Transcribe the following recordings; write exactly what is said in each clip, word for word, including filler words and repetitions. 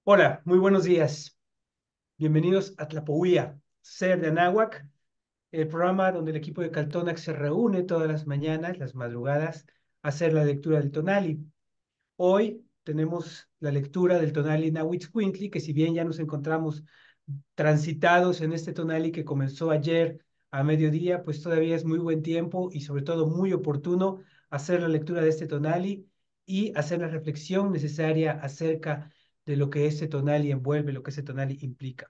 Hola, muy buenos días. Bienvenidos a Tlapohuía, Ser de Anáhuac, el programa donde el equipo de Caltonac se reúne todas las mañanas, las madrugadas, a hacer la lectura del Tonali. Hoy tenemos la lectura del Tonali Nahuitzcuintli, que si bien ya nos encontramos transitados en este Tonali que comenzó ayer a mediodía, pues todavía es muy buen tiempo y sobre todo muy oportuno hacer la lectura de este Tonali y hacer la reflexión necesaria acerca de lo que este Tonali envuelve, lo que ese Tonali implica.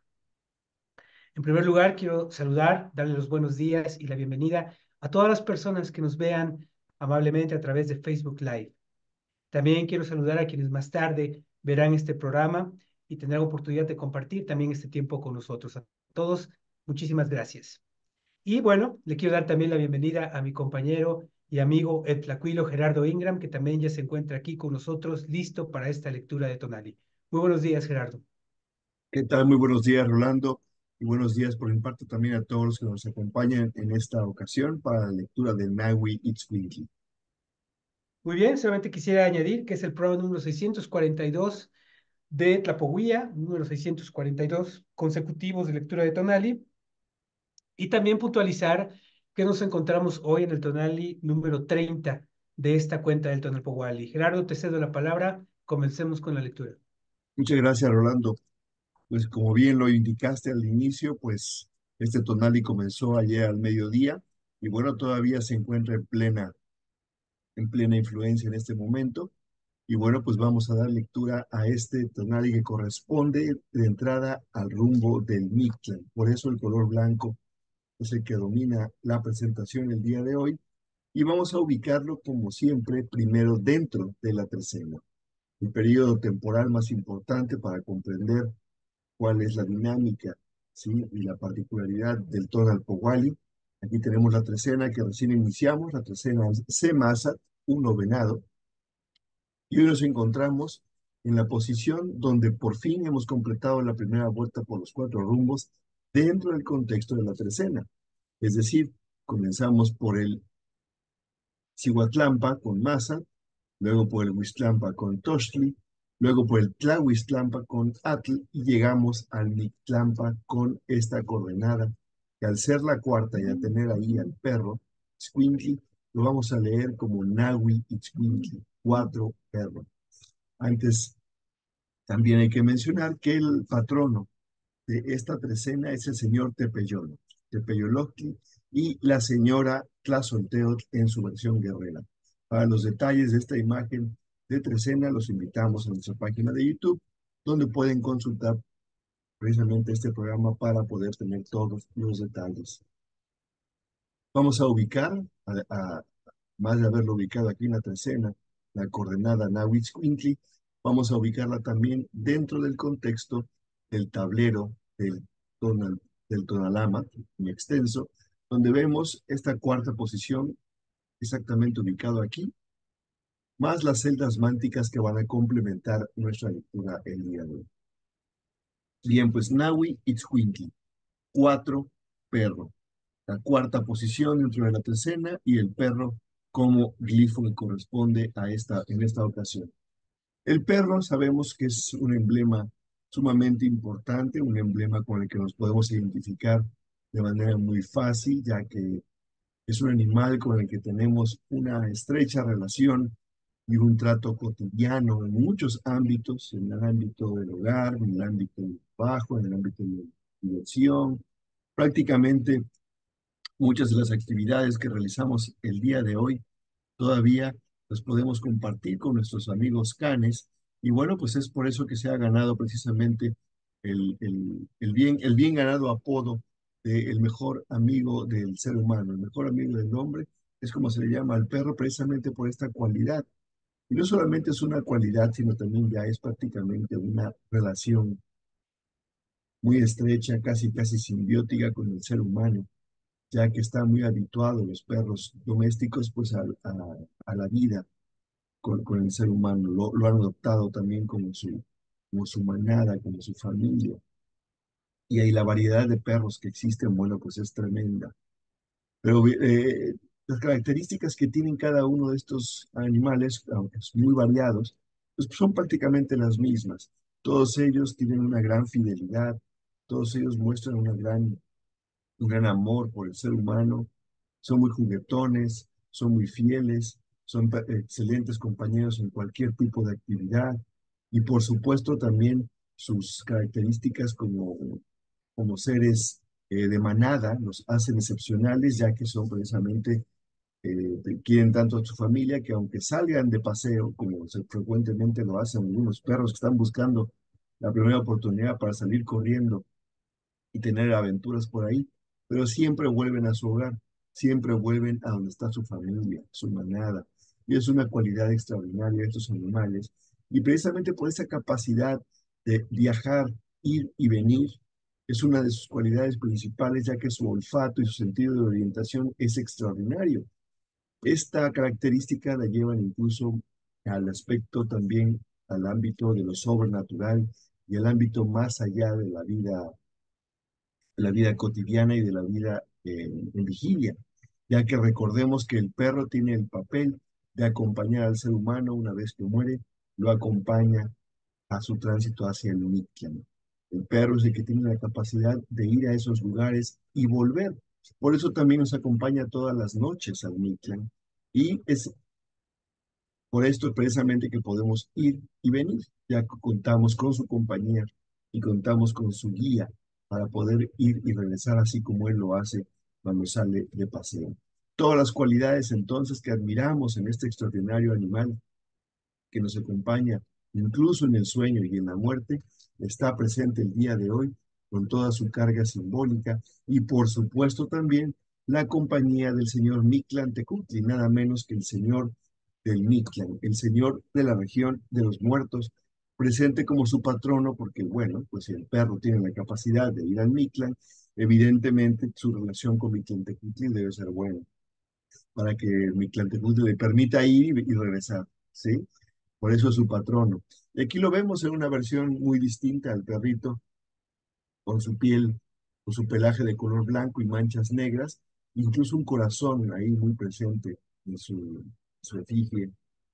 En primer lugar, quiero saludar, darle los buenos días y la bienvenida a todas las personas que nos vean amablemente a través de Facebook Live. También quiero saludar a quienes más tarde verán este programa y tendrán oportunidad de compartir también este tiempo con nosotros. A todos, muchísimas gracias. Y bueno, le quiero dar también la bienvenida a mi compañero y amigo el tlacuilo Gerardo Ingram, que también ya se encuentra aquí con nosotros, listo para esta lectura de Tonali. Muy buenos días, Gerardo. ¿Qué tal? Muy buenos días, Rolando, y buenos días por mi parte también a todos los que nos acompañan en esta ocasión para la lectura de Nahui Itzcuintli. Muy bien, solamente quisiera añadir que es el programa número seiscientos cuarenta y dos de Tlapohuía, número seiscientos cuarenta y dos consecutivos de lectura de Tonali, y también puntualizar que nos encontramos hoy en el Tonali número treinta de esta cuenta del Tonal Powali. Gerardo, te cedo la palabra, comencemos con la lectura. Muchas gracias, Rolando. Pues como bien lo indicaste al inicio, pues este tonali comenzó ayer al mediodía y bueno, todavía se encuentra en plena, en plena influencia en este momento. Y bueno, pues vamos a dar lectura a este tonali que corresponde de entrada al rumbo del Mictlán. Por eso el color blanco es el que domina la presentación el día de hoy y vamos a ubicarlo como siempre primero dentro de la trecena, el periodo temporal más importante para comprender cuál es la dinámica, ¿sí? Y la particularidad del tonal Powali. Aquí tenemos la trecena que recién iniciamos, la trecena Semasa, un novenado, y hoy nos encontramos en la posición donde por fin hemos completado la primera vuelta por los cuatro rumbos dentro del contexto de la trecena. Es decir, comenzamos por el Cihuatlampa con Masa, luego por el Huistlampa con Tochtli, luego por el Tlahuistlampa con Atl y llegamos al Mictlampa con esta coordenada, que al ser la cuarta y a tener ahí al perro, Squinkly, lo vamos a leer como Nahui y Squinkly, cuatro perros. Antes también hay que mencionar que el patrono de esta trecena es el señor Tepeyolo, Tepeyoloctli y la señora Tlazolteotl en su versión guerrera. Para los detalles de esta imagen de trecena, los invitamos a nuestra página de YouTube, donde pueden consultar precisamente este programa para poder tener todos los detalles. Vamos a ubicar, a, a- más de haberlo ubicado aquí en la trecena, la coordenada Nahuitzcuintli, vamos a ubicarla también dentro del contexto del tablero del, tonal, del tonalama, muy extenso, donde vemos esta cuarta posición exactamente ubicado aquí, más las celdas mánticas que van a complementar nuestra lectura el día de hoy. Bien, pues Nahui Itzcuintli, cuatro, perro. La cuarta posición dentro de la trecena y el perro como glifo que corresponde a esta, en esta ocasión. El perro sabemos que es un emblema sumamente importante, un emblema con el que nos podemos identificar de manera muy fácil, ya que es un animal con el que tenemos una estrecha relación y un trato cotidiano en muchos ámbitos, en el ámbito del hogar, en el ámbito del trabajo, en el ámbito de la diversión. Prácticamente muchas de las actividades que realizamos el día de hoy todavía las podemos compartir con nuestros amigos canes. Y bueno, pues es por eso que se ha ganado precisamente el, el, el bien, el bien ganado apodo de el mejor amigo del ser humano, el mejor amigo del hombre, es como se le llama al perro precisamente por esta cualidad. Y no solamente es una cualidad, sino también ya es prácticamente una relación muy estrecha, casi, casi simbiótica con el ser humano, ya que están muy habituados los perros domésticos pues a, a, a la vida con, con el ser humano, lo, lo han adoptado también como su, como su manada, como su familia. Y ahí la variedad de perros que existen, bueno, pues es tremenda. Pero eh, las características que tienen cada uno de estos animales, aunque son muy variados, pues son prácticamente las mismas. Todos ellos tienen una gran fidelidad, todos ellos muestran una gran, un gran amor por el ser humano, son muy juguetones, son muy fieles, son pa- excelentes compañeros en cualquier tipo de actividad y por supuesto también sus características como, como seres eh, de manada los hacen excepcionales ya que son precisamente eh, quieren tanto a su familia que aunque salgan de paseo, como se frecuentemente lo hacen algunos perros que están buscando la primera oportunidad para salir corriendo y tener aventuras por ahí, pero siempre vuelven a su hogar, siempre vuelven a donde está su familia, su manada. Y es una cualidad extraordinaria de estos animales. Y precisamente por esa capacidad de viajar, ir y venir, es una de sus cualidades principales, ya que su olfato y su sentido de orientación es extraordinario. Esta característica la llevan incluso al aspecto también, al ámbito de lo sobrenatural y al ámbito más allá de la vida, de la vida cotidiana y de la vida eh, en vigilia, ya que recordemos que el perro tiene el papel de acompañar al ser humano una vez que muere, lo acompaña a su tránsito hacia el Mictlán. El perro es el que tiene la capacidad de ir a esos lugares y volver. Por eso también nos acompaña todas las noches al Mictlán. Y es por esto precisamente que podemos ir y venir, ya que contamos con su compañía y contamos con su guía para poder ir y regresar así como él lo hace cuando sale de paseo. Todas las cualidades entonces que admiramos en este extraordinario animal que nos acompaña incluso en el sueño y en la muerte, está presente el día de hoy con toda su carga simbólica y por supuesto también la compañía del señor Mictlán Tecutli, nada menos que el señor del Mictlán, el señor de la región de los muertos, presente como su patrono, porque bueno, pues si el perro tiene la capacidad de ir al Mictlán, evidentemente su relación con Mictlán Tecutli debe ser buena, para que Mictlán Tecutli le permita ir y, y regresar, ¿sí? Por eso es su patrono. Y aquí lo vemos en una versión muy distinta al perrito, con su piel, con su pelaje de color blanco y manchas negras, incluso un corazón ahí muy presente en su, su efigie,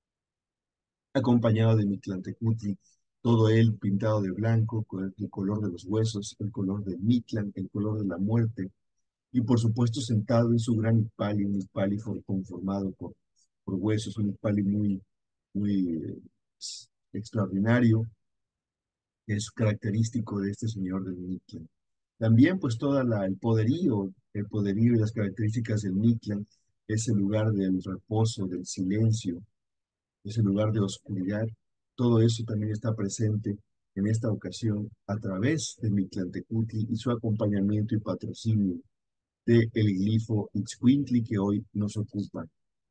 acompañado de Mictlantecutli, todo él pintado de blanco, con el, el color de los huesos, el color de Mictlan, el color de la muerte, y por supuesto sentado en su gran Ipali, un Ipali for- conformado por, por huesos, un Ipali muy, muy eh, extraordinario, que es característico de este señor del Mictlán. También pues toda la, el poderío, el poderío y las características del Mictlán, ese lugar del reposo, del silencio, ese lugar de oscuridad, todo eso también está presente en esta ocasión a través de Mictlantecutli y su acompañamiento y patrocinio de el glifo Itzcuintli que hoy nos ocupa.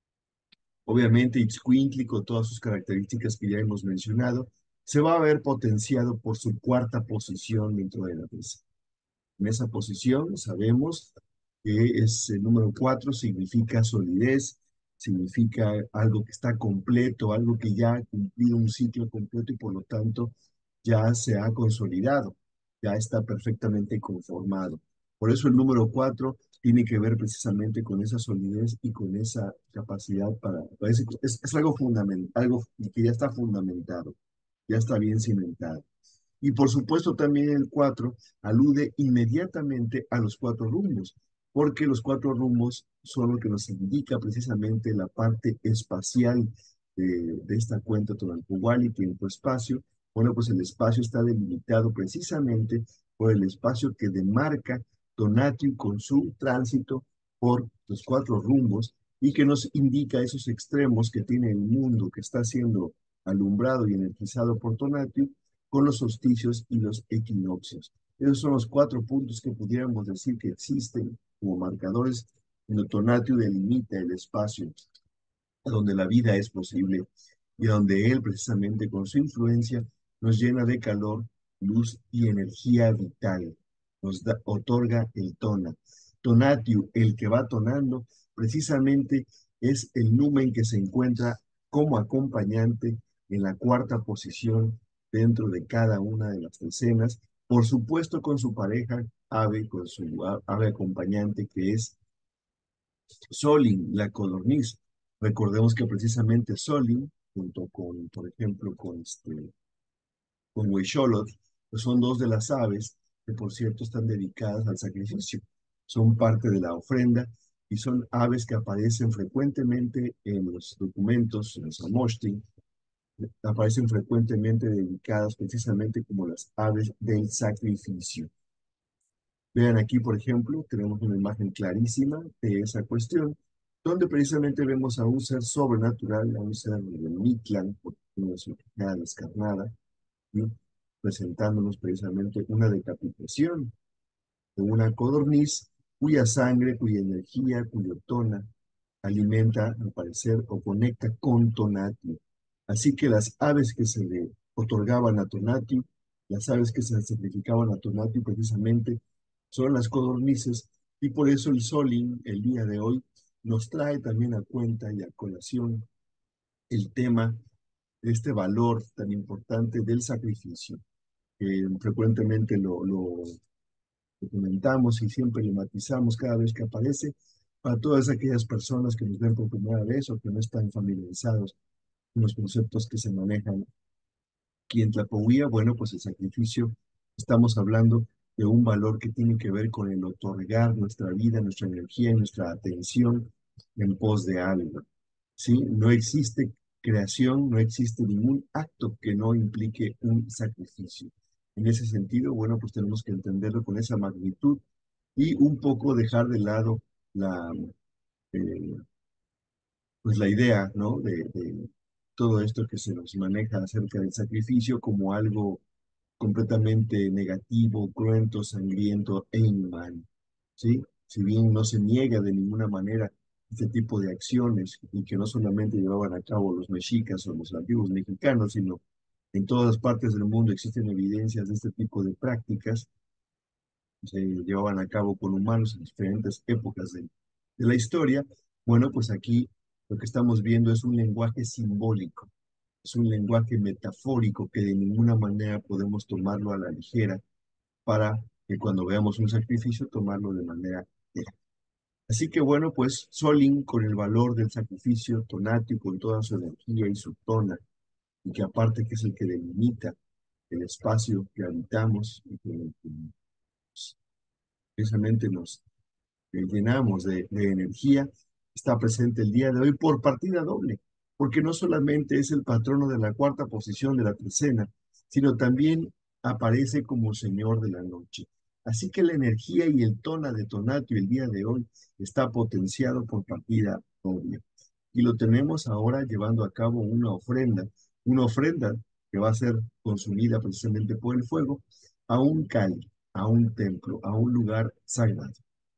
Obviamente, Itzcuintli, con todas sus características que ya hemos mencionado, se va a ver potenciado por su cuarta posición dentro de la mesa. En esa posición sabemos que es el número cuatro, significa solidez, significa algo que está completo, algo que ya ha cumplido un ciclo completo y por lo tanto ya se ha consolidado, ya está perfectamente conformado. Por eso el número cuatro tiene que ver precisamente con esa solidez y con esa capacidad para, parece que es, es algo fundamental, algo que ya está fundamentado, ya está bien cimentado. Y por supuesto también el cuatro alude inmediatamente a los cuatro rumbos, porque los cuatro rumbos son lo que nos indica precisamente la parte espacial de, de esta cuenta Tonalpohualli, tiempo-espacio. Bueno, pues el espacio está delimitado precisamente por el espacio que demarca Tonatiuh con su tránsito por los cuatro rumbos y que nos indica esos extremos que tiene el mundo que está siendo alumbrado y energizado por Tonatiuh con los solsticios y los equinoccios. Esos son los cuatro puntos que pudiéramos decir que existen como marcadores en el Tonatiuh delimita el espacio donde la vida es posible y donde Él precisamente con su influencia nos llena de calor, luz y energía vital. Nos da, otorga el tona. Tonatiuh, el que va tonando, precisamente es el numen que se encuentra como acompañante en la cuarta posición dentro de cada una de las escenas, por supuesto con su pareja ave, con su ave acompañante que es Solin, la codorniz. Recordemos que precisamente Solin, junto con, por ejemplo, con este, con Huixolotl, pues son dos de las aves que, por cierto, están dedicadas al sacrificio. Son parte de la ofrenda y son aves que aparecen frecuentemente en los documentos, en los Zamoshtin, aparecen frecuentemente dedicadas precisamente como las aves del sacrificio. Vean aquí, por ejemplo, tenemos una imagen clarísima de esa cuestión, donde precisamente vemos a un ser sobrenatural, a un ser de Mictlán, por una de su quijada descarnada, ¿sí? Presentándonos precisamente una decapitación de una codorniz cuya sangre, cuya energía, cuyo tona alimenta, al parecer, o conecta con Tonati. Así que las aves que se le otorgaban a Tonati, las aves que se sacrificaban a Tonati precisamente, son las codornices, y por eso el Solin, el día de hoy, nos trae también a cuenta y a colación el tema de este valor tan importante del sacrificio, que frecuentemente lo, lo documentamos y siempre lo matizamos cada vez que aparece para todas aquellas personas que nos ven por primera vez o que no están familiarizados con los conceptos que se manejan aquí en Tlapohuía. Bueno, pues el sacrificio, estamos hablando de un valor que tiene que ver con el otorgar nuestra vida, nuestra energía y nuestra atención en pos de algo. ¿Sí? No existe creación, no existe ningún acto que no implique un sacrificio. En ese sentido, bueno, pues tenemos que entenderlo con esa magnitud y un poco dejar de lado la, eh, pues la idea, ¿no? De, de todo esto que se nos maneja acerca del sacrificio como algo completamente negativo, cruento, sangriento e inhumano, ¿sí? Si bien no se niega de ninguna manera este tipo de acciones y que no solamente llevaban a cabo los mexicas o los antiguos mexicanos, sino en todas partes del mundo existen evidencias de este tipo de prácticas, se llevaban a cabo con humanos en diferentes épocas de, de la historia. Bueno, pues aquí lo que estamos viendo es un lenguaje simbólico, es un lenguaje metafórico que de ninguna manera podemos tomarlo a la ligera para que cuando veamos un sacrificio tomarlo de manera ligera. Así que bueno, pues Solin con el valor del sacrificio, Tonati con toda su energía y su tona, y que aparte que es el que delimita el espacio que habitamos y que, que precisamente nos eh, llenamos de, de energía, está presente el día de hoy por partida doble, porque no solamente es el patrono de la cuarta posición de la trecena, sino también aparece como señor de la noche. Así que la energía y el tono de Tonatio el día de hoy está potenciado por partida doble. Y lo tenemos ahora llevando a cabo una ofrenda, una ofrenda que va a ser consumida precisamente por el fuego a un cáliz, a un templo, a un lugar sagrado.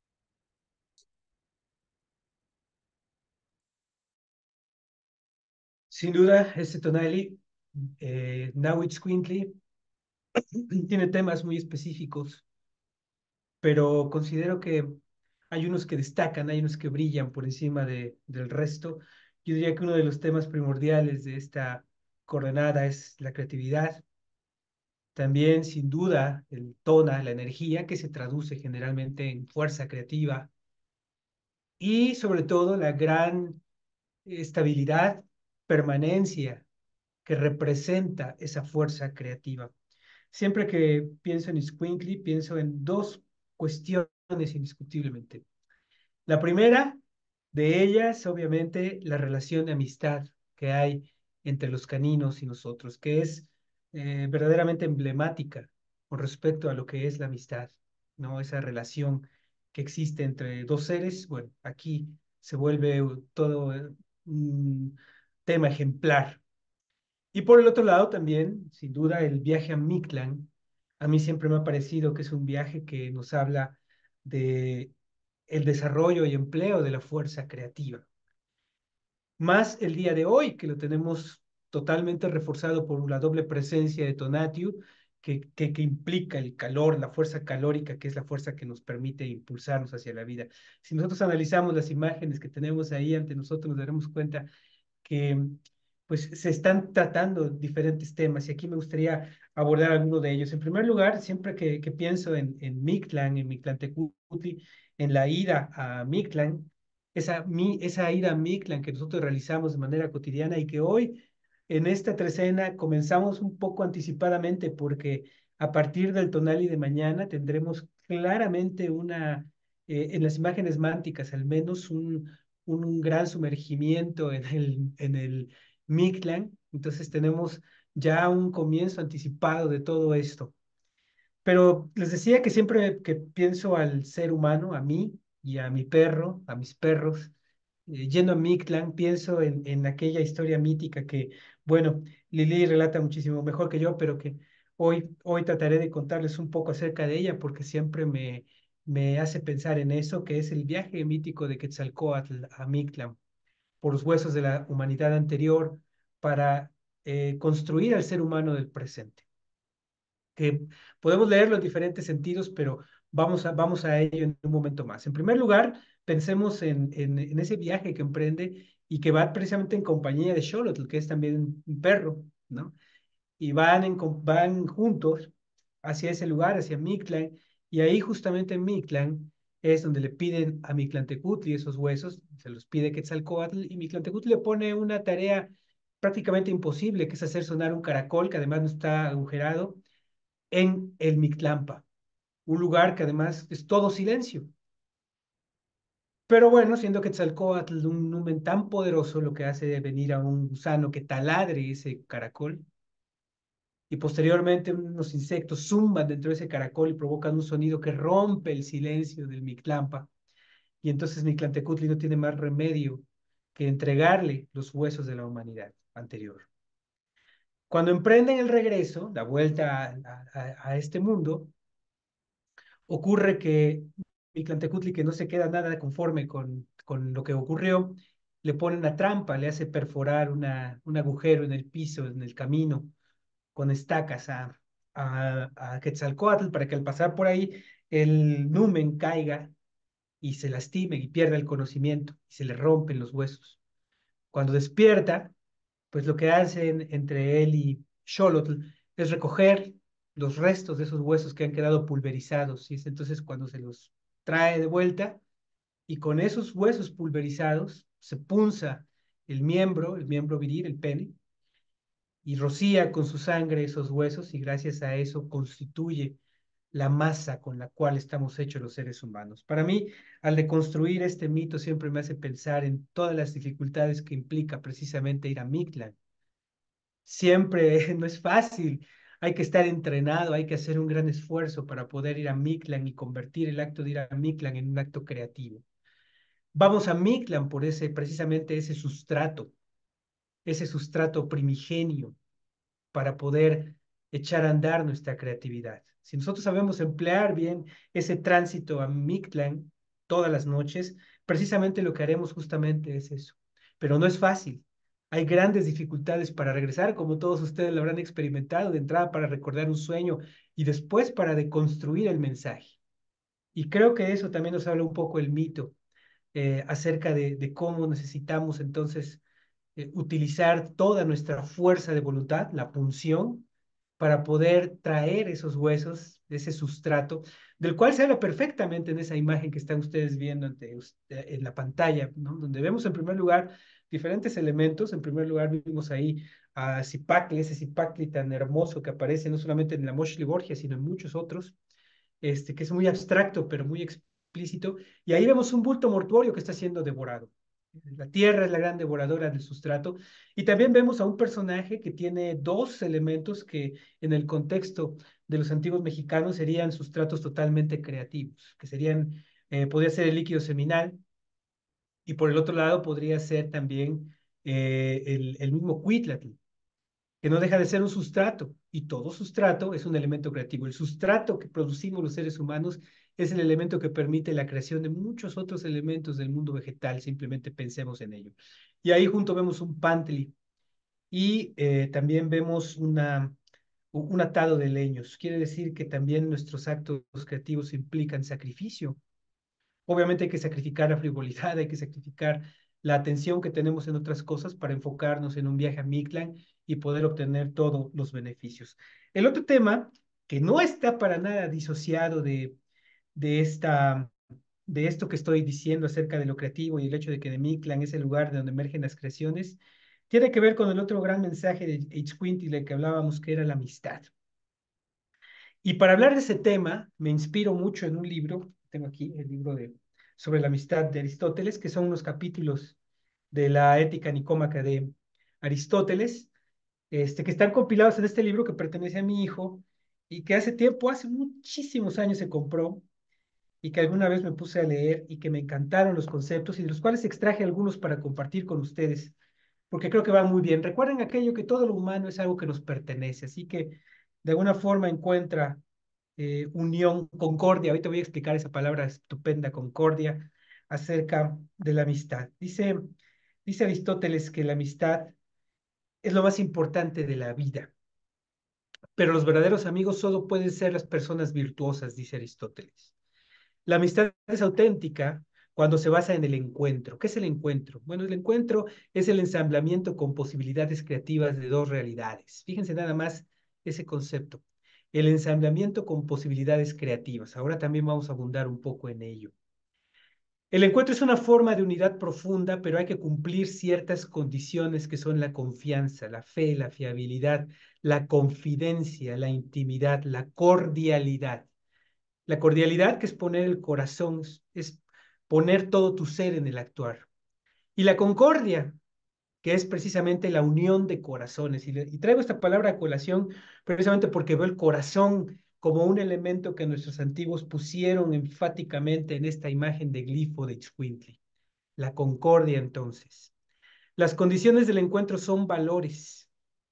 Sin duda, este Tonali, eh, Nahuitzcuintli, tiene temas muy específicos, pero considero que hay unos que destacan, hay unos que brillan por encima de, del resto. Yo diría que uno de los temas primordiales de esta coordenada es la creatividad. También, sin duda, el tona, la energía, que se traduce generalmente en fuerza creativa. Y sobre todo, la gran estabilidad, permanencia que representa esa fuerza creativa. Siempre que pienso en Squinkly, pienso en dos cuestiones indiscutiblemente. La primera de ellas, obviamente, la relación de amistad que hay entre los caninos y nosotros, que es eh, verdaderamente emblemática con respecto a lo que es la amistad, ¿no? Esa relación que existe entre dos seres, bueno, aquí se vuelve todo eh, un tema ejemplar. Y por el otro lado también, sin duda, el viaje a Mictlán, a mí siempre me ha parecido que es un viaje que nos habla de el desarrollo y empleo de la fuerza creativa. Más el día de hoy, que lo tenemos totalmente reforzado por la doble presencia de Tonatiuh, que, que, que implica el calor, la fuerza calórica, que es la fuerza que nos permite impulsarnos hacia la vida. Si nosotros analizamos las imágenes que tenemos ahí ante nosotros, nos daremos cuenta que pues se están tratando diferentes temas y aquí me gustaría abordar alguno de ellos. En primer lugar, siempre que, que pienso en, en Mictlán, en Mictlantecuhtli, en la ida a Mictlán, esa, mi, esa ida a Mictlán que nosotros realizamos de manera cotidiana y que hoy en esta trecena comenzamos un poco anticipadamente porque a partir del tonali de mañana tendremos claramente una, eh, en las imágenes mánticas al menos un, un gran sumergimiento en el, en el Mictlán. Entonces tenemos ya un comienzo anticipado de todo esto. Pero les decía que siempre que pienso al ser humano, a mí y a mi perro, a mis perros, eh, yendo a Mictlán, pienso en, en aquella historia mítica que, bueno, Lili relata muchísimo mejor que yo, pero que hoy, hoy trataré de contarles un poco acerca de ella porque siempre me, me hace pensar en eso, que es el viaje mítico de Quetzalcóatl a Mictlán por los huesos de la humanidad anterior para eh, construir al ser humano del presente, que podemos leerlo en diferentes sentidos, pero vamos a, vamos a ello en un momento más. En primer lugar, pensemos en, en, en ese viaje que emprende y que va precisamente en compañía de Xolotl, que es también un perro, ¿no? Y van, en, van juntos hacia ese lugar, hacia Mictlán, y ahí justamente en Mictlán es donde le piden a Mictlantecutli esos huesos, se los pide Quetzalcóatl, y Mictlantecutli le pone una tarea prácticamente imposible, que es hacer sonar un caracol, que además no está agujerado, en el Mictlampa, un lugar que además es todo silencio. Pero bueno, siendo Quetzalcóatl un numen tan poderoso, lo que hace es venir a un gusano que taladre ese caracol y posteriormente unos insectos zumban dentro de ese caracol y provocan un sonido que rompe el silencio del Mictlampa. Y entonces Mictlantecutli no tiene más remedio que entregarle los huesos de la humanidad anterior. Cuando emprenden el regreso, la vuelta a, a, a este mundo, ocurre que Mictlantecutli, que no se queda nada conforme con, con lo que ocurrió, le pone una trampa, le hace perforar una, un agujero en el piso, en el camino, con estacas a, a, a Quetzalcóatl para que al pasar por ahí el numen caiga y se lastime y pierda el conocimiento y se le rompen los huesos. Cuando despierta, pues lo que hacen entre él y Xolotl es recoger los restos de esos huesos que han quedado pulverizados. Y es entonces cuando se los trae de vuelta y con esos huesos pulverizados se punza el miembro, el miembro viril, el pene, y rocía con su sangre esos huesos y gracias a eso constituye la masa con la cual estamos hechos los seres humanos. Para mí, al deconstruir este mito, siempre me hace pensar en todas las dificultades que implica precisamente ir a Mictlán. Siempre no es fácil, hay que estar entrenado, hay que hacer un gran esfuerzo para poder ir a Mictlán y convertir el acto de ir a Mictlán en un acto creativo. Vamos a Mictlán por ese, precisamente ese sustrato, ese sustrato primigenio para poder echar a andar nuestra creatividad. Si nosotros sabemos emplear bien ese tránsito a Mictlán todas las noches, precisamente lo que haremos justamente es eso. Pero no es fácil. Hay grandes dificultades para regresar, como todos ustedes lo habrán experimentado, de entrada para recordar un sueño y después para deconstruir el mensaje. Y creo que eso también nos habla un poco el mito eh, acerca de, de cómo necesitamos entonces eh, utilizar toda nuestra fuerza de voluntad, la punción, para poder traer esos huesos, ese sustrato, del cual se habla perfectamente en esa imagen que están ustedes viendo ante usted, en la pantalla, ¿no? Donde vemos en primer lugar diferentes elementos. En primer lugar vimos ahí a Zipacli, ese Zipacli tan hermoso que aparece no solamente en la Moshli Borgia, sino en muchos otros, este, que es muy abstracto, pero muy explícito. Y ahí vemos un bulto mortuorio que está siendo devorado. La tierra es la gran devoradora del sustrato. Y también vemos a un personaje que tiene dos elementos que en el contexto de los antiguos mexicanos serían sustratos totalmente creativos, que serían, eh, podría ser el líquido seminal y por el otro lado podría ser también eh, el, el mismo cuitlatl, que no deja de ser un sustrato, y todo sustrato es un elemento creativo. El sustrato que producimos los seres humanos es el elemento que permite la creación de muchos otros elementos del mundo vegetal, simplemente pensemos en ello. Y ahí junto vemos un pantli y eh, también vemos una, un atado de leños. Quiere decir que también nuestros actos creativos implican sacrificio. Obviamente hay que sacrificar la frivolidad, hay que sacrificar la atención que tenemos en otras cosas para enfocarnos en un viaje a Mictlán y poder obtener todos los beneficios. El otro tema que no está para nada disociado de, de, esta, de esto que estoy diciendo acerca de lo creativo y el hecho de que de Mictlán es el lugar de donde emergen las creaciones, tiene que ver con el otro gran mensaje de H. Quintile que hablábamos, que era la amistad. Y para hablar de ese tema, me inspiro mucho en un libro, tengo aquí el libro de, sobre la amistad de Aristóteles, que son unos capítulos de la Ética Nicómaca de Aristóteles, este, que están compilados en este libro que pertenece a mi hijo y que hace tiempo, hace muchísimos años se compró y que alguna vez me puse a leer y que me encantaron los conceptos y de los cuales extraje algunos para compartir con ustedes, porque creo que van muy bien. Recuerden aquello que todo lo humano es algo que nos pertenece, así que de alguna forma encuentra eh, unión, concordia. Ahorita voy a explicar esa palabra estupenda, concordia, acerca de la amistad. Dice, dice Aristóteles que la amistad es lo más importante de la vida, pero los verdaderos amigos solo pueden ser las personas virtuosas, dice Aristóteles. La amistad es auténtica cuando se basa en el encuentro. ¿Qué es el encuentro? Bueno, el encuentro es el ensamblamiento con posibilidades creativas de dos realidades. Fíjense nada más ese concepto. El ensamblamiento con posibilidades creativas. Ahora también vamos a abundar un poco en ello. El encuentro es una forma de unidad profunda, pero hay que cumplir ciertas condiciones que son la confianza, la fe, la fiabilidad, la confidencia, la intimidad, la cordialidad. La cordialidad, que es poner el corazón, es poner todo tu ser en el actuar. Y la concordia, que es precisamente la unión de corazones. Y, le, y traigo esta palabra a colación precisamente porque veo el corazón como un elemento que nuestros antiguos pusieron enfáticamente en esta imagen de glifo de Xcuintli. La concordia, entonces. Las condiciones del encuentro son valores.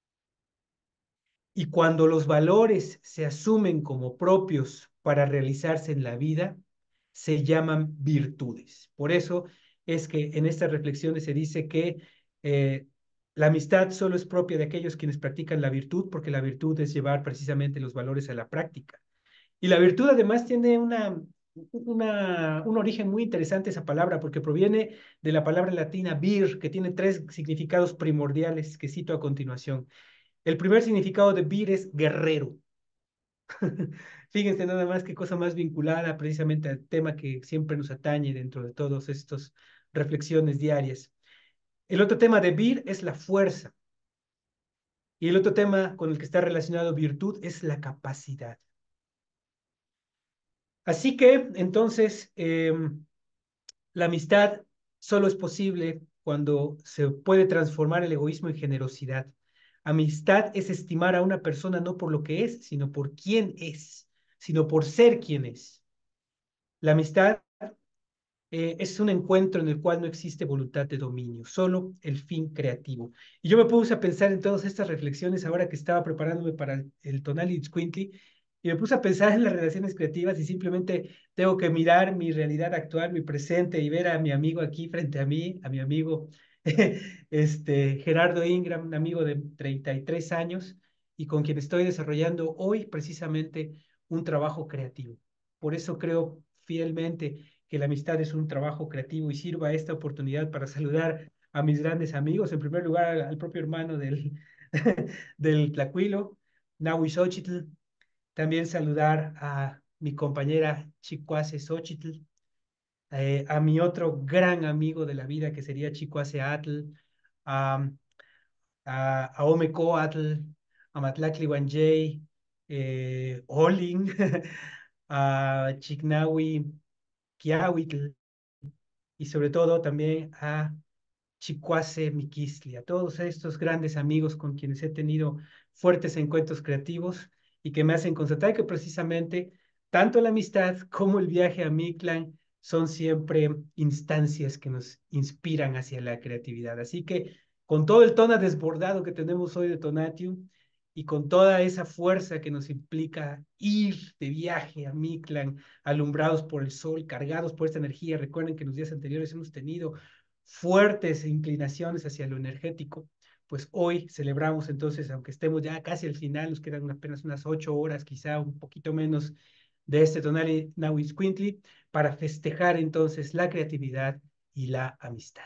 Y cuando los valores se asumen como propios para realizarse en la vida, se llaman virtudes. Por eso es que en estas reflexiones se dice que eh, la amistad solo es propia de aquellos quienes practican la virtud, porque la virtud es llevar precisamente los valores a la práctica. Y la virtud además tiene una, una, un origen muy interesante esa palabra, porque proviene de la palabra latina vir, que tiene tres significados primordiales que cito a continuación. El primer significado de vir es guerrero. Fíjense nada más qué cosa más vinculada precisamente al tema que siempre nos atañe dentro de todas estas reflexiones diarias. El otro tema de vir es la fuerza. Y el otro tema con el que está relacionado virtud es la capacidad. Así que entonces eh, la amistad solo es posible cuando se puede transformar el egoísmo en generosidad. Amistad es estimar a una persona no por lo que es, sino por quién es, sino por ser quien es. La amistad eh, es un encuentro en el cual no existe voluntad de dominio, solo el fin creativo. Y yo me puse a pensar en todas estas reflexiones ahora que estaba preparándome para el, el Tonali Squintly, y me puse a pensar en las relaciones creativas y simplemente tengo que mirar mi realidad actual, mi presente, y ver a mi amigo aquí frente a mí, a mi amigo este, Gerardo Ingram, un amigo de treinta y tres años, y con quien estoy desarrollando hoy precisamente un trabajo creativo. Por eso creo fielmente que la amistad es un trabajo creativo y sirva esta oportunidad para saludar a mis grandes amigos. En primer lugar, al, al propio hermano del, del Tlacuilo, Nahui Xochitl. También saludar a mi compañera Chicuase Xochitl, eh, a mi otro gran amigo de la vida que sería Chicuase Atl, a, a, a Omeco Atl, a Matlacli Wanjay, eh, Olin, a Chignawi Kiawitl, y sobre todo también a Chicuase Miquisli, a todos estos grandes amigos con quienes he tenido fuertes encuentros creativos y que me hacen constatar que precisamente tanto la amistad como el viaje a Mictlán son siempre instancias que nos inspiran hacia la creatividad. Así que con todo el tono desbordado que tenemos hoy de Tonatiuh y con toda esa fuerza que nos implica ir de viaje a Mictlán, alumbrados por el sol, cargados por esta energía. Recuerden que en los días anteriores hemos tenido fuertes inclinaciones hacia lo energético, pues hoy celebramos entonces, aunque estemos ya casi al final, nos quedan apenas unas ocho horas, quizá un poquito menos de este Tonali Nahuizcuintli, para festejar entonces la creatividad y la amistad.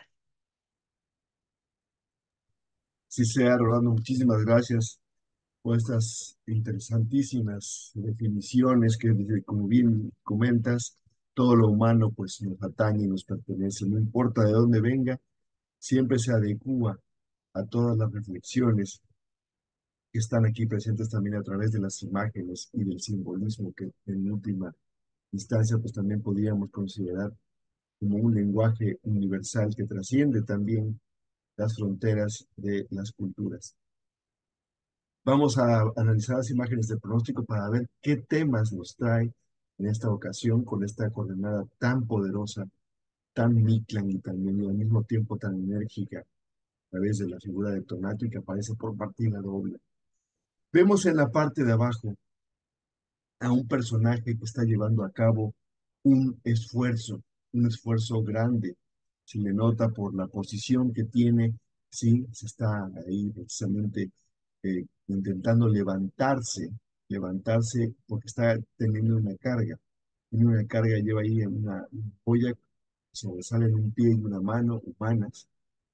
Sí, sea, Rolando, muchísimas gracias por estas interesantísimas definiciones que, desde- como bien comentas, todo lo humano pues nos atañe, nos pertenece, no importa de dónde venga, siempre se adecua a todas las reflexiones que están aquí presentes también a través de las imágenes y del simbolismo que en última instancia pues también podríamos considerar como un lenguaje universal que trasciende también las fronteras de las culturas. Vamos a analizar las imágenes de pronóstico para ver qué temas nos trae en esta ocasión con esta coordenada tan poderosa, tan Mictlan y también y al mismo tiempo tan enérgica a través de la figura de Tonatiuh que aparece por partida doble. Vemos en la parte de abajo a un personaje que está llevando a cabo un esfuerzo, un esfuerzo grande. Se le nota por la posición que tiene, sí, se está ahí precisamente eh, intentando levantarse, levantarse porque está teniendo una carga. Tiene una carga, lleva ahí en una olla, sobresale en un pie y una mano humanas,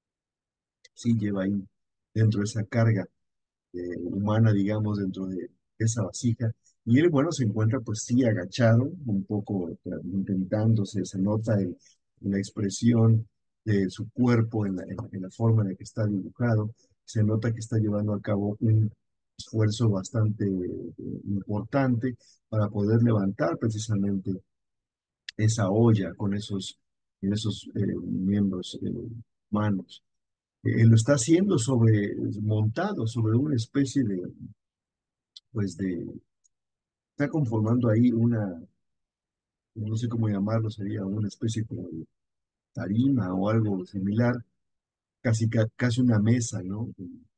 sí, lleva ahí dentro de esa carga eh, humana, digamos, dentro de esa vasija. Y él, bueno, se encuentra pues sí agachado, un poco eh, intentándose, se nota en, en la expresión de su cuerpo, en la, en, en la forma en la que está dibujado, se nota que está llevando a cabo un esfuerzo bastante eh, importante para poder levantar precisamente esa olla con esos, esos eh, miembros eh, humanos. Eh, lo está haciendo sobre, montado sobre una especie de, pues de, está conformando ahí una, no sé cómo llamarlo, sería una especie como de tarima o algo similar, casi, ca- casi una mesa, ¿no?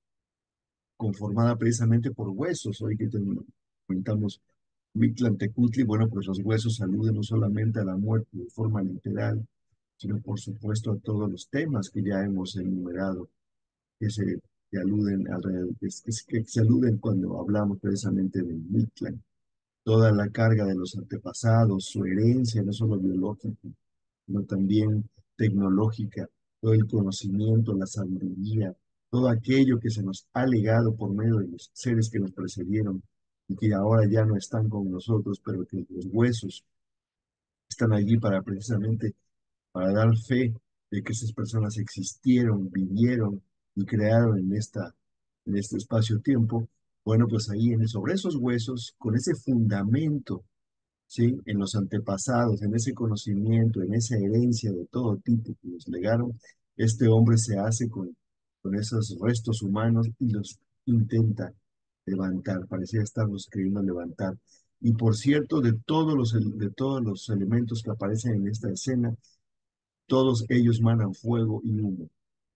Conformada precisamente por huesos. Hoy que ten- comentamos Mictlantecutli, bueno, pues los huesos aluden no solamente a la muerte de forma literal, sino por supuesto a todos los temas que ya hemos enumerado, que se que aluden alrededor, que, que, que se aluden cuando hablamos precisamente de Mictlán. Toda la carga de los antepasados, su herencia, no solo biológica, sino también tecnológica, todo el conocimiento, la sabiduría, todo aquello que se nos ha legado por medio de los seres que nos precedieron y que ahora ya no están con nosotros, pero que los huesos están allí para precisamente para dar fe de que esas personas existieron, vivieron y crearon en esta en este espacio-tiempo. Bueno, pues ahí en, sobre esos huesos, con ese fundamento, ¿sí? En los antepasados, en ese conocimiento, en esa herencia de todo tipo que nos legaron, este hombre se hace con, con esos restos humanos y los intenta levantar, parecía estarlos queriendo levantar. Y por cierto, de todos los, el- de todos los elementos que aparecen en esta escena, todos ellos manan fuego y humo.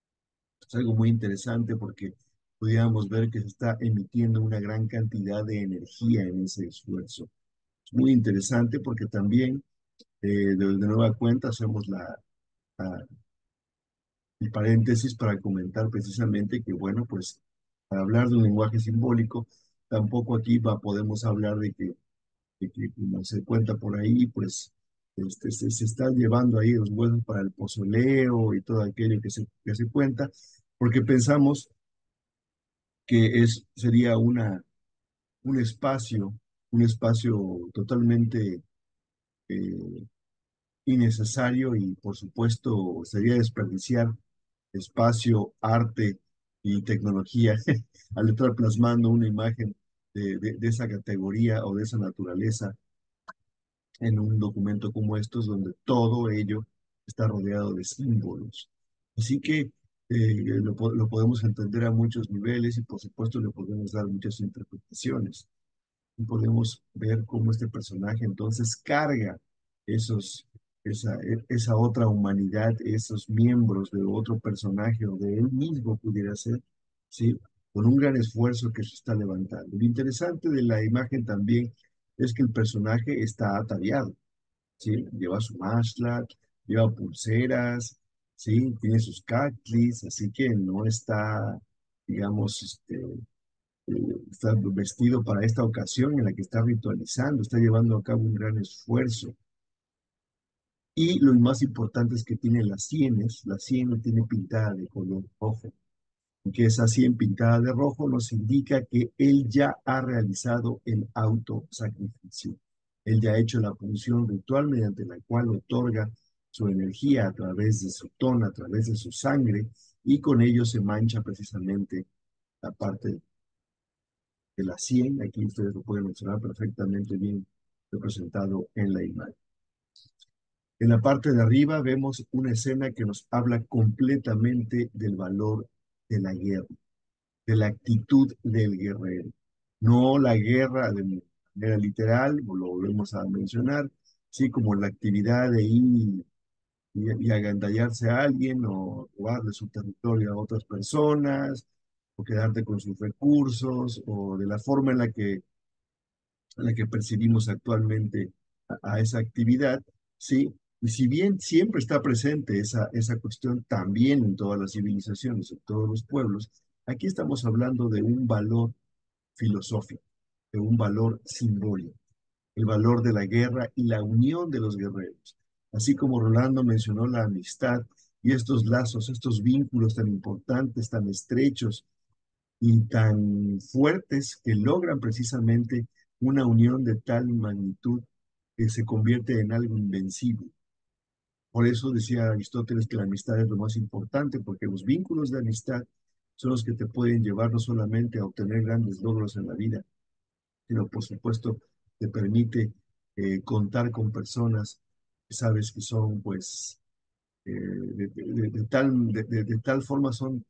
Es algo muy interesante porque pudiéramos ver que se está emitiendo una gran cantidad de energía en ese esfuerzo. Es muy interesante porque también eh, de, de nueva cuenta hacemos la, la- el paréntesis para comentar precisamente que, bueno, pues para hablar de un lenguaje simbólico, tampoco aquí va, podemos hablar de que, de que como se cuenta por ahí, pues este, se, se está llevando ahí los huesos para el pozoleo y todo aquello que se, que se cuenta, porque pensamos que es, sería una, un espacio, un espacio totalmente eh, innecesario y por supuesto sería desperdiciar espacio, arte y tecnología al estar plasmando una imagen de, de, de esa categoría o de esa naturaleza en un documento como estos donde todo ello está rodeado de símbolos. Así que eh, lo, po- lo podemos entender a muchos niveles y por supuesto le podemos dar muchas interpretaciones y podemos ver cómo este personaje entonces carga esos, esa, e- esa otra humanidad, esos miembros de otro personaje o de él mismo pudiera ser, ¿sí? Con un gran esfuerzo que se está levantando. Lo interesante de la imagen también es que el personaje está ataviado, ¿sí? Lleva su mashlat, lleva pulseras, ¿sí? Tiene sus caclis, así que no está, digamos, este, eh, está vestido para esta ocasión en la que está ritualizando, está llevando a cabo un gran esfuerzo. Y lo más importante es que tiene las sienes, la sien lo tiene pintada de color rojo. Y que esa sien pintada de rojo nos indica que él ya ha realizado el autosacrificio. Él ya ha hecho la función ritual mediante la cual otorga su energía a través de su tono, a través de su sangre, y con ello se mancha precisamente la parte de la sien. Aquí ustedes lo pueden observar perfectamente bien representado en la imagen. En la parte de arriba vemos una escena que nos habla completamente del valor de la guerra, de la actitud del guerrero. No la guerra de manera literal, o lo volvemos a mencionar, sí, como la actividad de ir y, y agandallarse a alguien o robarle su territorio a otras personas, o quedarte con sus recursos, o de la forma en la que en la que percibimos actualmente a, a esa actividad, ¿sí? Y si bien siempre está presente esa, esa cuestión también en todas las civilizaciones, en todos los pueblos, aquí estamos hablando de un valor filosófico, de un valor simbólico, el valor de la guerra y la unión de los guerreros. Así como Rolando mencionó la amistad y estos lazos, estos vínculos tan importantes, tan estrechos y tan fuertes que logran precisamente una unión de tal magnitud que se convierte en algo invencible. Por eso decía Aristóteles que la amistad es lo más importante, porque los vínculos de amistad son los que te pueden llevar no solamente a obtener grandes logros en la vida, sino por supuesto te permite eh, contar con personas que sabes que son pues eh, de, de- de tal, de, de- de tal forma son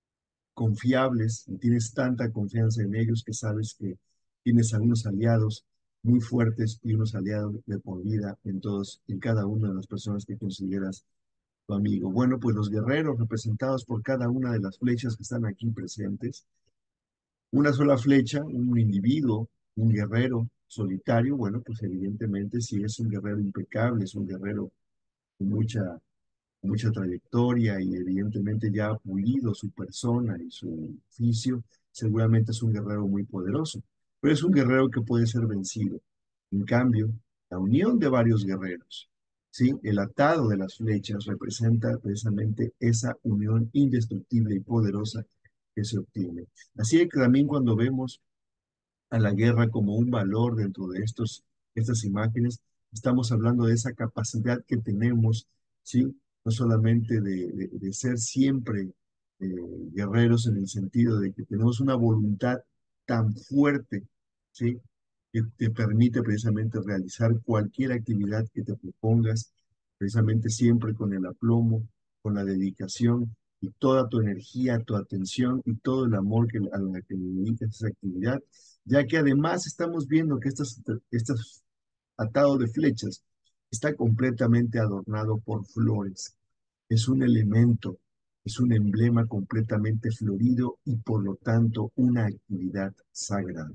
confiables y tienes tanta confianza en ellos que sabes que tienes algunos aliados muy fuertes y unos aliados de por vida en todos, en cada una de las personas que consideras tu amigo. Bueno, pues los guerreros representados por cada una de las flechas que están aquí presentes, una sola flecha, un individuo, un guerrero solitario, bueno, pues evidentemente si es un guerrero impecable, es un guerrero con mucha mucha trayectoria y evidentemente ya ha pulido su persona y su oficio, seguramente es un guerrero muy poderoso, pero es un guerrero que puede ser vencido. En cambio, la unión de varios guerreros, ¿sí? El atado de las flechas representa precisamente esa unión indestructible y poderosa que se obtiene. Así que también cuando vemos a la guerra como un valor dentro de estos, estas imágenes, estamos hablando de esa capacidad que tenemos, ¿sí? No solamente de, de- de ser siempre eh, guerreros en el sentido de que tenemos una voluntad tan fuerte, ¿sí? Que te permite precisamente realizar cualquier actividad que te propongas, precisamente siempre con el aplomo, con la dedicación y toda tu energía, tu atención y todo el amor que, a la que le dedicas a esa actividad, ya que además estamos viendo que estas, estas atado de flechas está completamente adornado por flores. Es un elemento, es un emblema completamente florido y por lo tanto una actividad sagrada.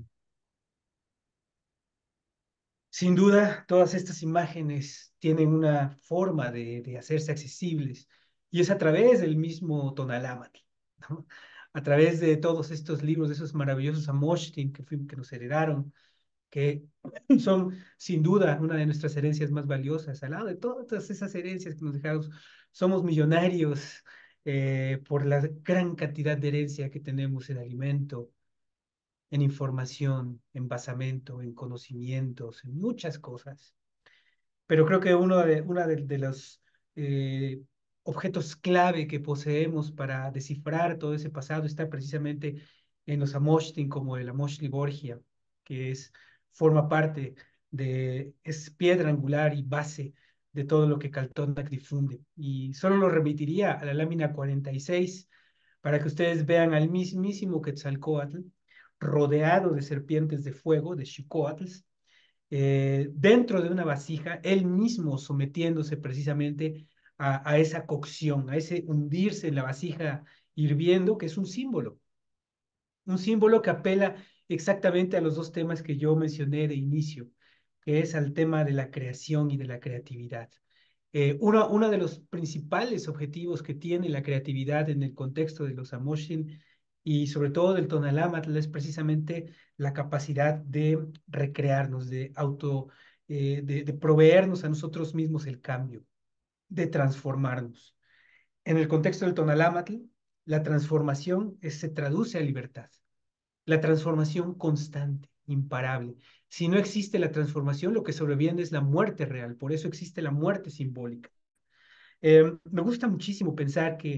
Sin duda, todas estas imágenes tienen una forma de, de hacerse accesibles y es a través del mismo Tonalámatl, ¿no? A través de todos estos libros, de esos maravillosos Amoshtin que, fuim- que nos heredaron, que son sin duda una de nuestras herencias más valiosas. Al lado de todas esas herencias que nos dejamos, somos millonarios eh, por la gran cantidad de herencia que tenemos en alimento, en información, en basamento, en conocimientos, en muchas cosas. Pero creo que uno de, una de, de los eh, objetos clave que poseemos para descifrar todo ese pasado está precisamente en los Amoshtin, como el Amoshli Borgia, que es, forma parte de, es piedra angular y base de todo lo que Caltonac difunde. Y solo lo remitiría a la lámina cuarenta y seis para que ustedes vean al mismísimo Quetzalcóatl rodeado de serpientes de fuego, de Xucoatls, eh, dentro de una vasija, él mismo sometiéndose precisamente a, a esa cocción, a ese hundirse en la vasija hirviendo, que es un símbolo, un símbolo que apela exactamente a los dos temas que yo mencioné de inicio, que es al tema de la creación y de la creatividad. Eh, uno, uno de los principales objetivos que tiene la creatividad en el contexto de los Amoshin y sobre todo del Tonalámatl es precisamente la capacidad de recrearnos, de auto, eh, de, de proveernos a nosotros mismos el cambio, de transformarnos. En el contexto del Tonalámatl, la transformación es- se traduce a libertad, la transformación constante, imparable. Si no existe la transformación, lo que sobreviene es la muerte real, por eso existe la muerte simbólica. Eh, me gusta muchísimo pensar que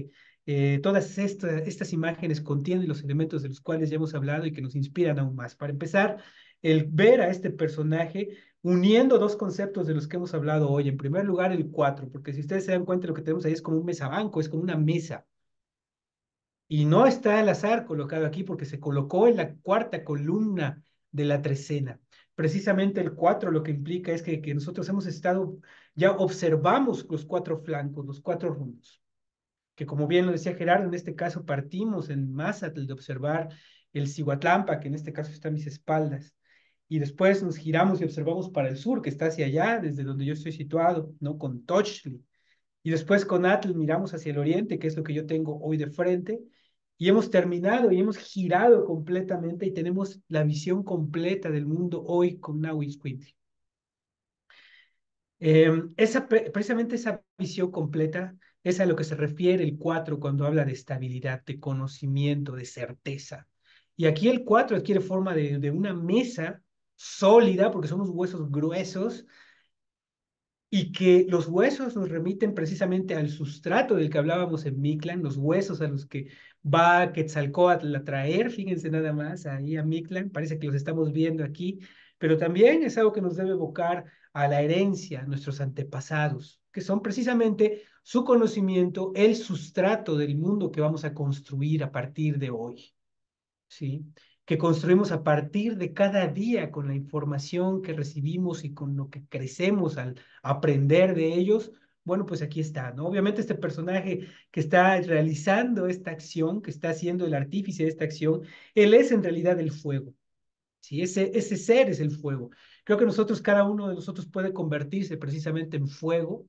Eh, todas esta- estas imágenes contienen los elementos de los cuales ya hemos hablado y que nos inspiran aún más. Para empezar, el ver a este personaje uniendo dos conceptos de los que hemos hablado hoy. En primer lugar, el cuatro, porque si ustedes se dan cuenta, lo que tenemos ahí es como un mesabanco, es como una mesa. Y no está al azar colocado aquí porque se colocó en la cuarta columna de la trecena. Precisamente el cuatro lo que implica es que, que nosotros hemos estado, ya observamos los cuatro flancos, los cuatro rumos, que como bien lo decía Gerardo, en este caso partimos en Mazatlán de observar el Cihuatlampa, que en este caso está a mis espaldas, y después nos giramos y observamos para el sur, que está hacia allá, desde donde yo estoy situado, ¿no? Con Tochli. Y después con Atl miramos hacia el oriente, que es lo que yo tengo hoy de frente, y hemos terminado y hemos girado completamente y tenemos la visión completa del mundo hoy con Nahuizcuintli. Eh, esa, precisamente esa visión completa es a lo que se refiere el cuatro cuando habla de estabilidad, de conocimiento, de certeza. Y aquí el cuatro adquiere forma de, de una mesa sólida, porque somos huesos gruesos, y que los huesos nos remiten precisamente al sustrato del que hablábamos en Mictlán, los huesos a los que va Quetzalcóatl a traer, fíjense nada más ahí a Mictlán, parece que los estamos viendo aquí, pero también es algo que nos debe evocar a la herencia, a nuestros antepasados, que son precisamente su conocimiento, el sustrato del mundo que vamos a construir a partir de hoy. ¿Sí? Que construimos a partir de cada día con la información que recibimos y con lo que crecemos al aprender de ellos. Bueno, pues aquí está, ¿no? Obviamente este personaje que está realizando esta acción, que está siendo el artífice de esta acción, él es en realidad el fuego, ¿sí? Ese, ese ser es el fuego. Creo que nosotros, cada uno de nosotros puede convertirse precisamente en fuego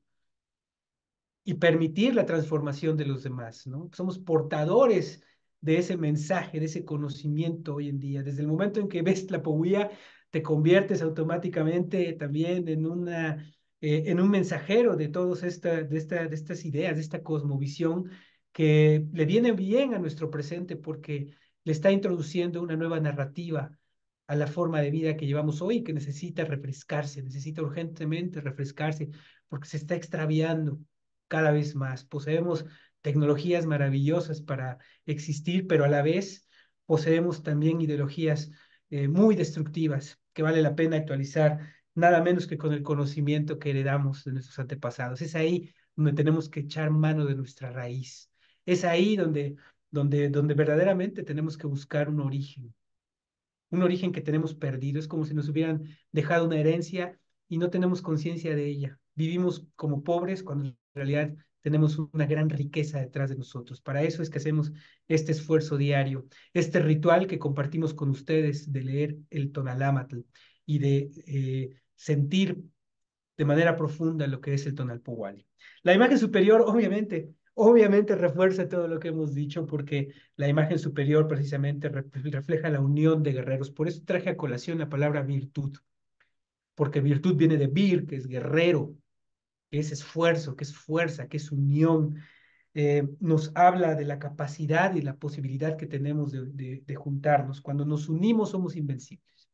y permitir la transformación de los demás, ¿no? Somos portadores de ese mensaje, de ese conocimiento hoy en día. Desde el momento en que ves la poguía, te conviertes automáticamente también en una, eh, en un mensajero de todas esta, de, esta, de estas ideas, de esta cosmovisión que le viene bien a nuestro presente porque le está introduciendo una nueva narrativa a la forma de vida que llevamos hoy, que necesita refrescarse, necesita urgentemente refrescarse porque se está extraviando cada vez más. Poseemos tecnologías maravillosas para existir, pero a la vez poseemos también ideologías eh, muy destructivas que vale la pena actualizar, nada menos que con el conocimiento que heredamos de nuestros antepasados. Es ahí donde tenemos que echar mano de nuestra raíz. Es ahí donde, donde, donde verdaderamente tenemos que buscar un origen, un origen que tenemos perdido. Es como si nos hubieran dejado una herencia y no tenemos conciencia de ella. Vivimos como pobres cuando en realidad tenemos una gran riqueza detrás de nosotros. Para eso es que hacemos este esfuerzo diario, este ritual que compartimos con ustedes de leer el Tonalámatl y de eh, sentir de manera profunda lo que es el Tonalpohualli. La imagen superior, obviamente, obviamente refuerza todo lo que hemos dicho porque la imagen superior precisamente re refleja la unión de guerreros. Por eso traje a colación la palabra virtud, porque virtud viene de vir, que es guerrero, que es esfuerzo, que es fuerza, que es unión. Eh, nos habla de la capacidad y la posibilidad que tenemos de, de, de juntarnos. Cuando nos unimos somos invencibles.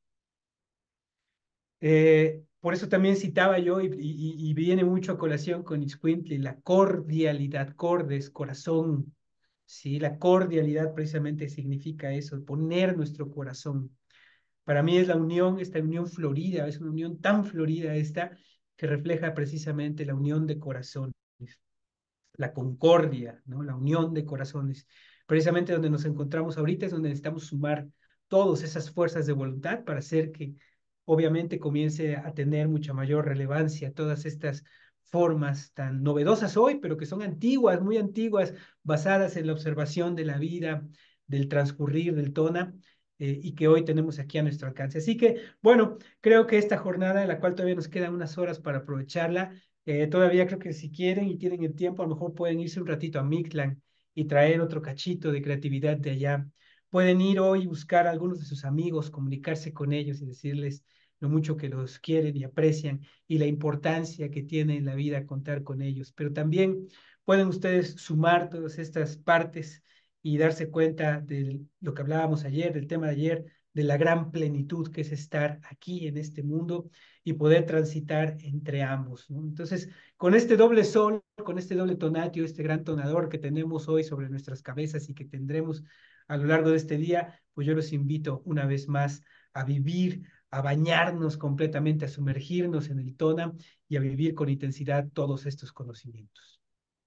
Eh, por eso también citaba yo y, y, y viene mucho a colación con Itzcuintli, la cordialidad, cordes, corazón, ¿sí? La cordialidad precisamente significa eso, poner nuestro corazón. Para mí es la unión, esta unión florida, es una unión tan florida esta que refleja precisamente la unión de corazones, la concordia, ¿no? La unión de corazones. Precisamente donde nos encontramos ahorita es donde necesitamos sumar todas esas fuerzas de voluntad para hacer que obviamente comience a tener mucha mayor relevancia todas estas formas tan novedosas hoy, pero que son antiguas, muy antiguas, basadas en la observación de la vida, del transcurrir del Tona, eh, y que hoy tenemos aquí a nuestro alcance. Así que, bueno, creo que esta jornada, en la cual todavía nos quedan unas horas para aprovecharla, eh, todavía creo que si quieren y tienen el tiempo, a lo mejor pueden irse un ratito a Mictlán y traer otro cachito de creatividad de allá. Pueden ir hoy y buscar a algunos de sus amigos, comunicarse con ellos y decirles lo mucho que los quieren y aprecian y la importancia que tiene en la vida contar con ellos. Pero también pueden ustedes sumar todas estas partes y darse cuenta de lo que hablábamos ayer, del tema de ayer, de la gran plenitud que es estar aquí en este mundo y poder transitar entre ambos, ¿no? Entonces, con este doble sol, con este doble tonatio, este gran tonador que tenemos hoy sobre nuestras cabezas y que tendremos a lo largo de este día, pues yo los invito una vez más a vivir, a bañarnos completamente, a sumergirnos en el tona y a vivir con intensidad todos estos conocimientos.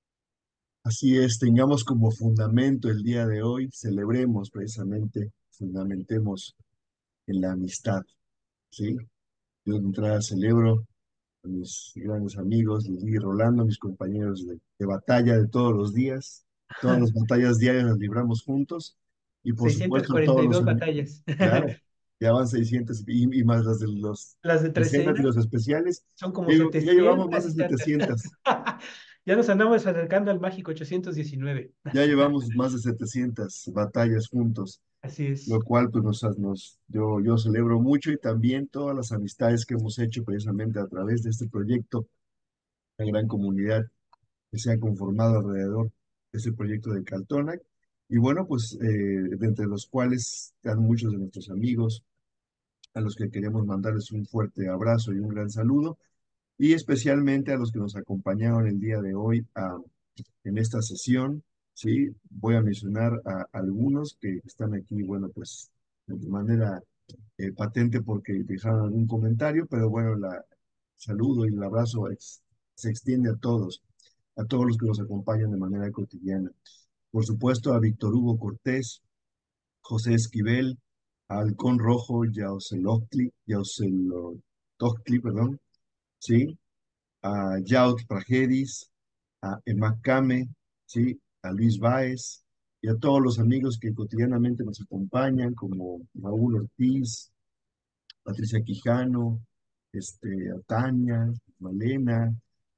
Así es, tengamos como fundamento el día de hoy, celebremos precisamente, fundamentemos en la amistad, ¿sí? Yo de entrada celebro a mis grandes amigos, Lili y Rolando, mis compañeros de, de batalla de todos los días. Todas las batallas diarias las libramos juntos y por seiscientas supuesto cuarenta todos y los dos amigos, batallas. claro, ya van seiscientas y, y más las de los Las de trescientos y trecena los especiales, son como ya, lle- ya llevamos más setecientas de y tantas. setecientas. Ya nos andamos acercando al mágico ochocientos diecinueve. Ya llevamos más de setecientas batallas juntos, Así es. lo cual pues nos, nos, yo, yo celebro mucho y también todas las amistades que hemos hecho precisamente a través de este proyecto, la gran comunidad que se ha conformado alrededor de este proyecto de Caltonac. Y bueno, pues eh, de entre los cuales están muchos de nuestros amigos, a los que queremos mandarles un fuerte abrazo y un gran saludo, y especialmente a los que nos acompañaron el día de hoy a, en esta sesión. Sí, voy a mencionar a algunos que están aquí, bueno, pues de manera eh, patente porque dejaron algún comentario, pero bueno, la saludo y el abrazo es- se extiende a todos, a todos los que nos acompañan de manera cotidiana. Por supuesto, a Víctor Hugo Cortés, José Esquivel, a Halcón Rojo, Yauzelotli, Yauzelotocli, perdón, ¿sí? A Yaut Prajedis, a Emma Kame, ¿sí? A Luis Báez y a todos los amigos que cotidianamente nos acompañan, como Raúl Ortiz, Patricia Quijano, este, a Tania, Malena,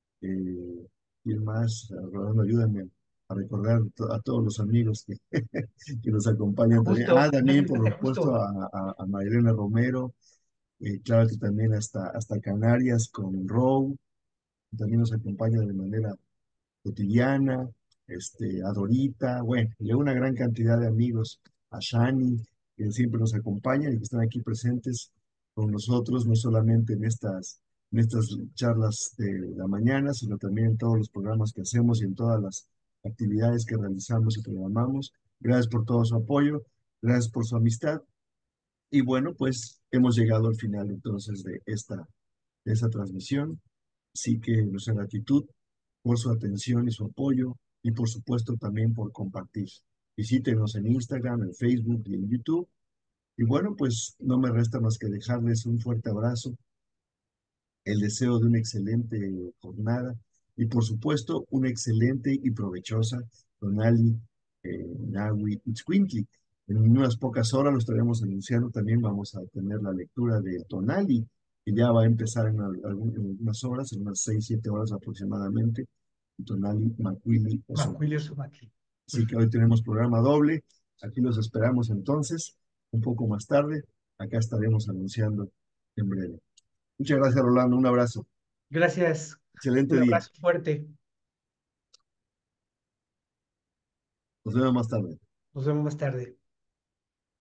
eh, ¿quién más? Rolando, ayúdame a recordar to- a todos los amigos que, que nos acompañan también. Ah, Justo, también, por supuesto, justo. a, a, a Marilena Romero, eh, claro que también hasta, hasta Canarias con Row, también nos acompaña de manera cotidiana, este, a Dorita, bueno, y a una gran cantidad de amigos, a Shani, que siempre nos acompañan y que están aquí presentes con nosotros, no solamente en estas, en estas charlas de la mañana, sino también en todos los programas que hacemos y en todas las actividades que realizamos y programamos. Gracias por todo su apoyo, gracias por su amistad. Y bueno, pues hemos llegado al final entonces de esta, de esta transmisión. Así que nuestra gratitud por su atención y su apoyo y por supuesto también por compartir. Visítenos en Instagram, en Facebook y en YouTube. Y bueno, pues no me resta más que dejarles un fuerte abrazo, el deseo de una excelente jornada y por supuesto una excelente y provechosa Tonali eh, Nahui Itzcuintli. En unas pocas horas lo estaremos anunciando, también vamos a tener la lectura de Tonali, que ya va a empezar en, al- algún- en unas horas, en unas seis siete horas aproximadamente, Tonali Macuili Oso. Macuilio Sumatli. Así que hoy tenemos programa doble, aquí los esperamos entonces, un poco más tarde, acá estaremos anunciando en breve. Muchas gracias, Rolando, un abrazo. Gracias. Excelente Un día. abrazo fuerte. Nos vemos más tarde. Nos vemos más tarde.